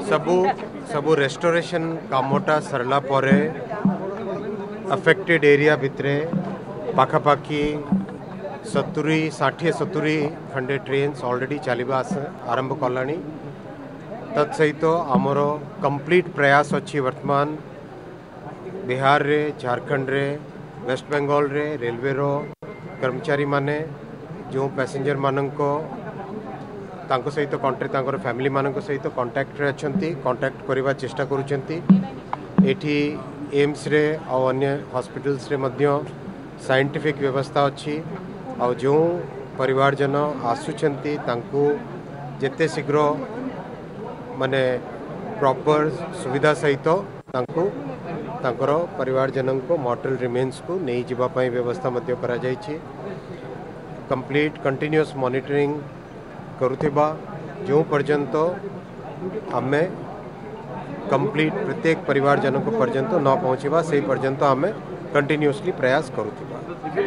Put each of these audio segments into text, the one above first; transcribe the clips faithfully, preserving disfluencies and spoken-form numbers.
सबू सबू रेस्टोरेशन कामटा सरला परे अफेक्टेड एरिया भितरे पाखापाखी सत्तरी षाठी सत्तरी खंडे ट्रेन्स ऑलरेडी चलवा आरंभ कला तत्सहित आमर कंप्लीट प्रयास अच्छी वर्तमान बिहार रे झारखंड रे वेस्ट बेंगल रे रेलवे रो कर्मचारी माने जो पैसेंजर मानक तांको सहित कॉन्टैक्ट तांकर फैमिली मानक सहित कांटेक्ट रे अछंती कांटेक्ट करबा चेष्टा करूछंती एठी एम्स रे और अन्य हॉस्पिटल्स रे मध्य साइंटिफिक व्यवस्था अच्छी और जो परिवारजन आसुछंती तांको जेते शीघ्र माने प्रॉपर सुविधा सहित तांको तांकर परिवारजन को मॉर्टल रिमेन्स को नहीं जीवा पाई व्यवस्था मध्य करा जायछि। कंप्लीट कंटिन्यूअस मॉनिटरिंग करुथिबा जो पर्यंत आमे कंप्लीट प्रत्येक परिवारजन को पर्यंत न पहुँचवा से पर्यंत आमे कंटिन्यूअसली प्रयास करुथिबा।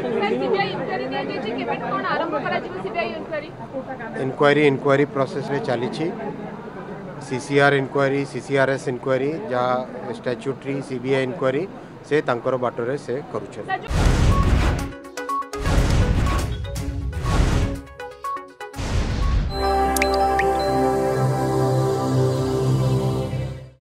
इंक्वायरी इंक्वायरी प्रोसेस रे चली सीसीआर इंक्वायरी सीसीआरएस इंक्वायरी जहाँ स्टैट्यूटरी सीबीआई इंक्वायरी से तांकर बाटरे से करूछन।